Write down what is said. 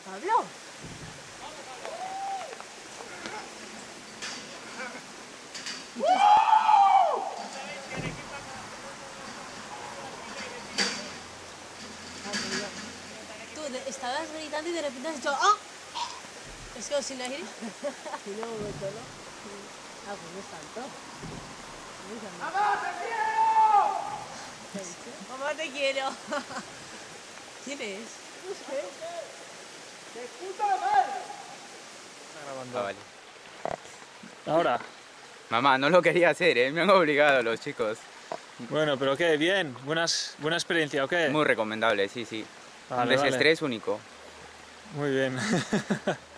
Pablo. Tú estabas gritando y de repente has dicho ¡ah! Es como si no hay... Y luego vuelto, ¿no? Ah, pues no es tanto. ¡Mamá, te quiero! Mamá, te quiero. ¿Quién es? No sé. ¡De puta madre! Ah, vale. Ahora. Mamá, no lo quería hacer, ¿eh? Me han obligado los chicos. Bueno, pero ¿qué? ¿Bien? ¿Buena experiencia o qué? Muy recomendable, sí, sí. Vale, Un desestrés único. Muy bien.